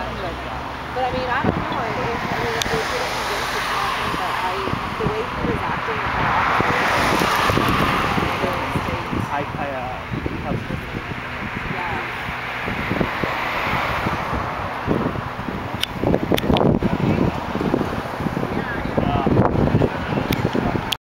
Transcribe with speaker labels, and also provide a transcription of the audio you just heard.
Speaker 1: But I mean, I don't know if they could have convinced the captain, but the way he was acting with that officer, it seemed like he was making a real straight
Speaker 2: I have
Speaker 1: mistake. Yeah.